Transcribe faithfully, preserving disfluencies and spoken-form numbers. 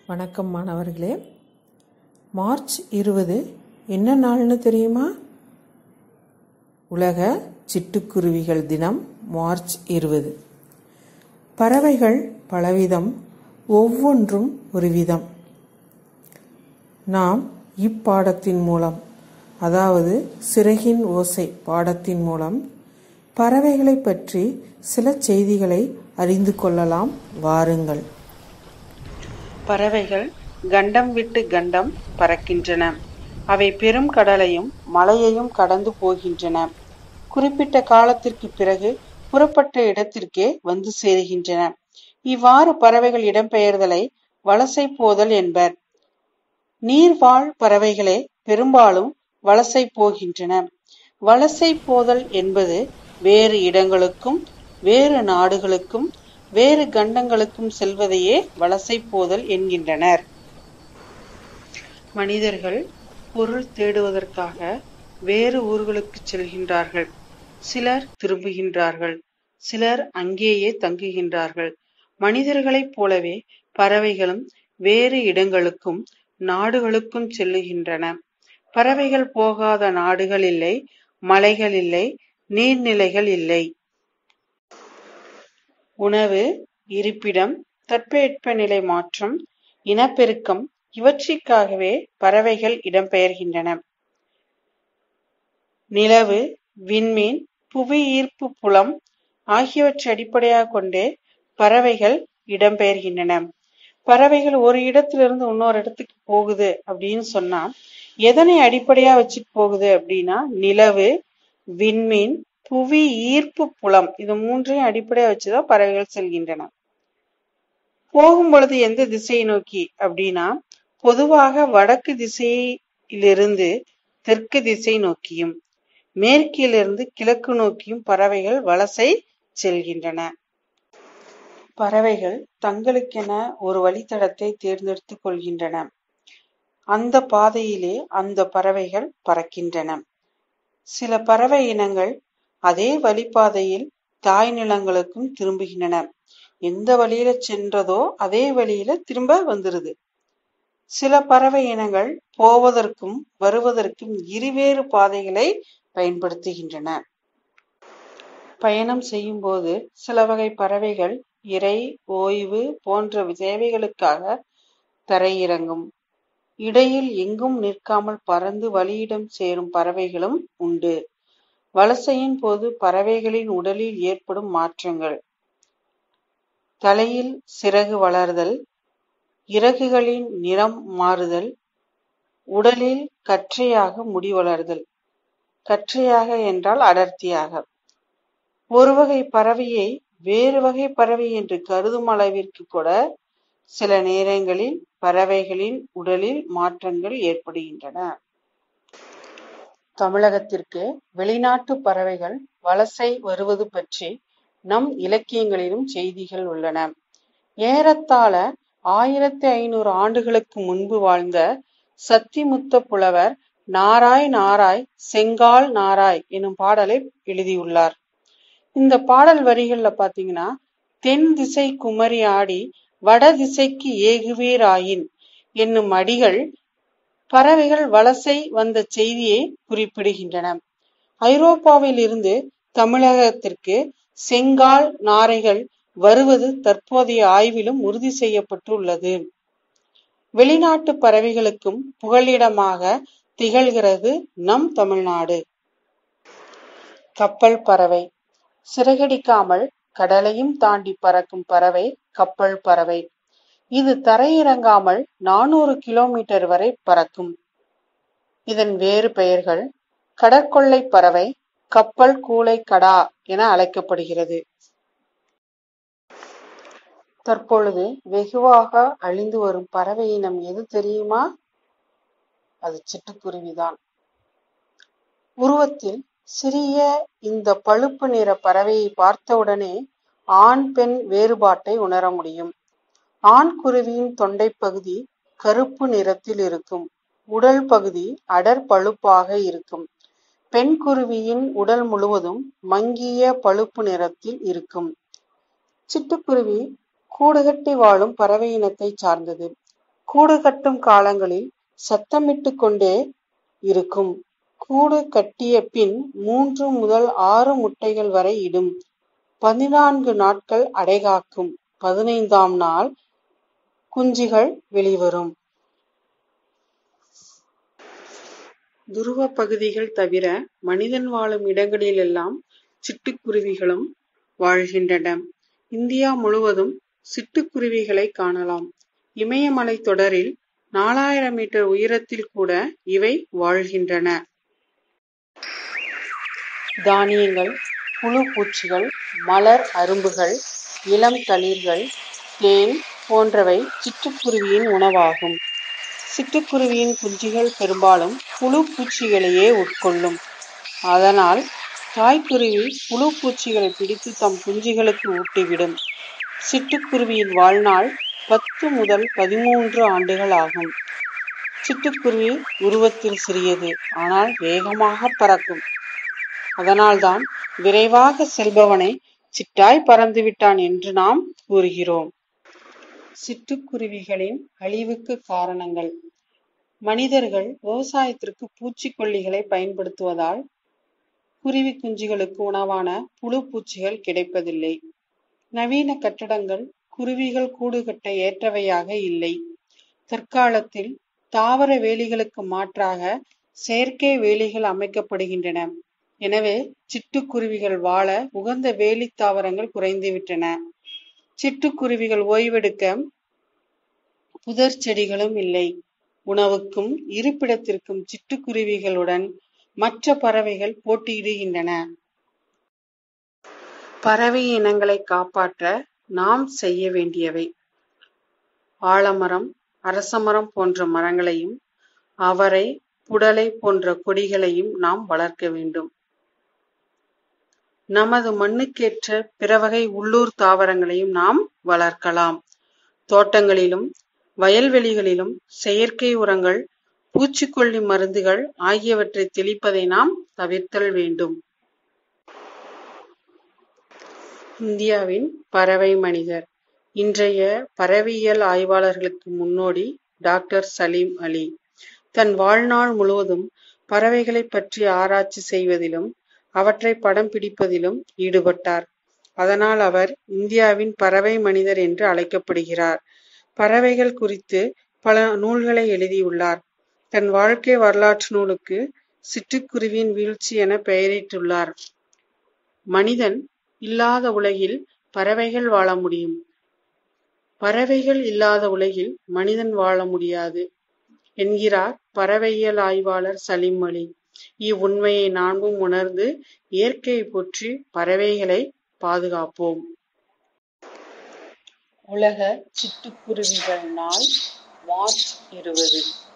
வணக்கம் மாணவர்களே. மார்ச் இருபது என்ன நாள்னு தெரியுமா? உலக சிட்டுக்குருவிகள் தினம் மார்ச் இருபது. பறவைகள் பலவிதம், ஒவ்வொன்றும் ஒரு விதம். நாம் இப்பாடத்தின் மூலம், அதாவது சிறகின் ஓசை பாடத்தின் மூலம் பறவைகளை பற்றி சில செய்திகளை அறிந்து கொள்ளலாம். வாருங்கள். பறவைகள் கண்டம் விட்டு கண்டம் பறக்கின்றன. அவை பெரும் கடலையும் மலையையும் கடந்து போகின்றன. குறிப்பிட்ட காலத்திற்கு பிறகு புறப்பட்ட இடத்திற்கே வந்து சேருகின்றன. இவ்வாறு பறவைகள் இடம்பெயர்தலை வலசை போதல் என்பர். நீர்வாழ் பறவைகளே பெரும்பாலும் வலசை போகின்றன. வலசை போதல் என்பது வேறு இடங்களுக்கும் வேறு நாடுகளுக்கும் வேறு கண்டங்களுக்கும் செல்வதையே வலசை போதல் என்கின்றனர். மனிதர்கள் பொருள் தேடுவதற்காக வேறு ஊர்களுக்கு செல்கின்றார்கள். சிலர் திரும்புகின்றார்கள், சிலர் அங்கேயே தங்குகின்றார்கள். மனிதர்களைப் போலவே பறவைகளும் வேறு இடங்களுக்கும் நாடுகளுக்கும் செல்லுகின்றன. பறவைகள் போகாத நாடுகள் இல்லை, மலைகள் இல்லை, நீர்நிலைகள் இல்லை. உணவு, இருப்பிடம், தட்பவெப்பநிலை மாற்றம், இனப்பெருக்கம் இவற்றிற்காகவே பறவைகள் இடம்பெயர்கின்றன. நிலவு, விண்மீன், புவி ஈர்ப்பு புலம் ஆகியவற்றை அடிப்படையாக கொண்டே பறவைகள் இடம்பெயர்கின்றன. பறவைகள் ஒரு இடத்திலிருந்து இன்னொரு இடத்துக்கு போகுது அப்படின்னு சொன்னா எதனை அடிப்படையா வச்சுட்டு போகுது அப்படின்னா நிலவு, விண்மீன், புவி ஈர்ப்பு புலம் இது மூன்றையும் அடிப்படையா வச்சுதான் பறவைகள் செல்கின்றன. போகும் பொழுது எந்த திசையை நோக்கி அப்படின்னா பொதுவாக வடக்கு திசையிலிருந்து தெற்கு திசை நோக்கியும் மேற்கிலிருந்து கிழக்கு நோக்கியும் பறவைகள் வலசை செல்கின்றன. பறவைகள் தங்களுக்கென ஒரு வழித்தடத்தை தேர்ந்தெடுத்துக் கொள்கின்றன. அந்த பாதையிலே அந்த பறவைகள் பறக்கின்றன. சில பறவை இனங்கள் அதே வழிப்பாதையில் தாய் நிலங்களுக்கும் திரும்புகின்றன. எந்த வழியில சென்றதோ அதே வழியில திரும்ப வந்துருது. சில பறவை இனங்கள் போவதற்கும் வருவதற்கும் இருவேறு பாதைகளை பயன்படுத்துகின்றன. பயணம் செய்யும் போது சில வகை பறவைகள் இரை, ஓய்வு போன்ற தேவைகளுக்காக தரையிறங்கும். இடையில் எங்கும் நிற்காமல் பறந்து வழியிடம் சேரும் பறவைகளும் உண்டு. வலசையின் போது பறவைகளின் உடலில் ஏற்படும் மாற்றங்கள்: தலையில் சிறகு வளர்தல், இறகுகளின் நிறம் மாறுதல், உடலில் கற்றையாக முடி வளர்தல். கற்றையாக என்றால் அடர்த்தியாக. ஒரு வகை பறவையை வேறு வகை பறவை என்று கருதும் அளவிற்கு கூட சில நேரங்களில் பறவைகளின் உடலில் மாற்றங்கள் ஏற்படுகின்றன. தமிழகத்திற்கு வெளிநாட்டு பறவைகள் வலசை வருவது பற்றி நம் இலக்கியங்களிலும் செய்திகள் உள்ளன. ஏறத்தாழ ஆயிரத்தி ஐநூறு ஆண்டுகளுக்கு முன்பு வாழ்ந்த சத்திமுத்த புலவர் நாராய் நாராய் செங்கால் நாராய் எனும் பாடலை எழுதியுள்ளார். இந்த பாடல் வரிகள்ல பாத்தீங்கன்னா தென் திசை குமரி ஆடி வட திசைக்கு ஏகுவீராயின் என்னும் அடிகள் பறவைகள் வலசை வந்த செய்தியை குறிப்பிடுகின்றன. ஐரோப்பாவில் இருந்து தமிழகத்திற்கு செங்கால் நாரைகள் வருவது தற்போதைய ஆய்விலும் உறுதி செய்யப்பட்டு உள்ளது. வெளிநாட்டு பறவைகளுக்கும் புகலிடமாக திகழ்கிறது நம் தமிழ்நாடு. கப்பல் பறவை சிறகடிக்காமல் கடலையும் தாண்டி பறக்கும் பறவை கப்பல் பறவை. இது தரையிறங்காமல் நானூறு கிலோமீட்டர் வரை பறக்கும். இதன் வேறு பெயர்கள் கடற்கொள்ளை பறவை, கப்பல் கூளை கடா என அழைக்கப்படுகிறது. தற்பொழுது வெகுவாக அழிந்து வரும் பறவை இனம் எது தெரியுமா? அது சிட்டுக்குருவிதான். உருவத்தில் சிறிய இந்த பழுப்பு நிற பறவையை பார்த்தவுடனே ஆண் பெண் வேறுபாட்டை உணர முடியும். ஆண் குருவியின் தொண்டை பகுதி கருப்பு நிறத்தில் இருக்கும். உடல் பகுதி அடர் பழுப்பாக இருக்கும். பெண் குருவியின் உடல் முழுவதும் மங்கிய பழுப்பு நிறத்தில் இருக்கும். சிட்டுக்குருவி கூடுகட்டி வாழும் பறவை இனத்தை சார்ந்தது. கூடு கட்டும் காலங்களில் சத்தமிட்டு கொண்டே இருக்கும். கூடு கட்டிய பின் மூன்று முதல் ஆறு முட்டைகள் வரை இடும். பதினான்கு நாட்கள் அடைகாக்கும். பதினைந்தாம் நாள் குஞ்சுகள் வெளிவரும். துருவ பகுதிகள் தவிர மனிதன் வாழும் இடங்களிலெல்லாம் சிட்டுக்குருவிகளும் வாழ்கின்றன. இந்தியா முழுவதும் சிட்டுக்குருவிகளை காணலாம். இமயமலை தொடரில் நாலாயிரம் மீட்டர் உயரத்தில் கூட இவை வாழ்கின்றன. தானியங்கள், புழு பூச்சிகள், மலர் அரும்புகள், இளம் தளிர்கள், தேன் போன்றவை சிட்டுக்குருவியின் உணவாகும். சிட்டுக்குருவியின் குஞ்சுகள் பெரும்பாலும் புழு பூச்சிகளையே உட்கொள்ளும். அதனால் தாய்க்குருவி புழு பூச்சிகளை பிடித்து தம் குஞ்சுகளுக்கு ஊட்டிவிடும். சிட்டுக்குருவியின் வாழ்நாள் பத்து முதல் பதிமூன்று ஆண்டுகள் ஆகும். சிட்டுக்குருவி உருவத்தில் சிறியது, ஆனால் வேகமாக பறக்கும். அதனால்தான் விரைவாக செல்பவனை சிட்டாய் பறந்து விட்டான் என்று நாம் கூறுகிறோம். சிட்டுக்குருவிகளின் அழிவுக்கு காரணங்கள். மனிதர்கள் விவசாயத்திற்கு பூச்சிக்கொல்லிகளை பயன்படுத்துவதால் குருவி குஞ்சுகளுக்கு உணவான புழு பூச்சிகள் கிடைப்பதில்லை. நவீன கட்டடங்கள் குருவிகள் கூடு கட்ட ஏற்றவையாக இல்லை. தற்காலத்தில் தாவர வேலிகளுக்கு மாற்றாக செயற்கை வேலிகள் அமைக்கப்படுகின்றன. எனவே சிட்டுக்குருவிகள் வாழ உகந்த வேலி தாவரங்கள் குறைந்துவிட்டன. சிட்டுக்குருவிகள் ஓய்வெடுக்க புதர் செடிகளும் இல்லை. உணவுக்கும் இருப்பிடத்திற்கும் சிட்டுக்குருவிகளுடன் மற்ற பறவைகள் போட்டியிடுகின்றன. பறவை இனங்களை காப்பாற்ற நாம் செய்ய வேண்டியவை: ஆலமரம், அரசமரம் போன்ற மரங்களையும் அவரை, புடலை போன்ற கொடிகளையும் நாம் வளர்க்க வேண்டும். நமது மண்ணுக்கேற்ற பிறவகை உள்ளூர் தாவரங்களையும் நாம் வளர்க்கலாம். தோட்டங்களிலும் வயல்வெளிகளிலும் செயற்கை உரங்கள், பூச்சிக்கொல்லி மருந்துகள் ஆகியவற்றை தெளிப்பதை நாம் தவிர்த்தல் வேண்டும். இந்தியாவின் பறவை மனிதர். இன்றைய பறவையியல் ஆய்வாளர்களுக்கு முன்னோடி டாக்டர் சலீம் அலி. தன் வாழ்நாள் முழுவதும் பறவைகளை பற்றி ஆராய்ச்சி செய்வதிலும் அவற்றை படம் பிடிப்பதிலும் ஈடுபட்டார். அதனால் அவர் இந்தியாவின் பறவை மனிதர் என்று அழைக்கப்படுகிறார். பறவைகள் குறித்து பல நூல்களை எழுதியுள்ளார். தன் வாழ்க்கை வரலாற்று நூலுக்கு சிட்டுக்குருவியின் வீழ்ச்சி என பெயரிட்டுள்ளார். மனிதன் இல்லாத உலகில் பறவைகள் வாழ முடியும். பறவைகள் இல்லாத உலகில் மனிதன் வாழ முடியாது என்கிறார் பறவையியல் ஆய்வாளர் சலீம் அலி. இவ்வுண்மையை நாமும் உணர்ந்து இயற்கையை போற்றி பறவைகளை பாதுகாப்போம். உலக சிட்டுக்குருவிகள் நாள் மார்ச் இருபது.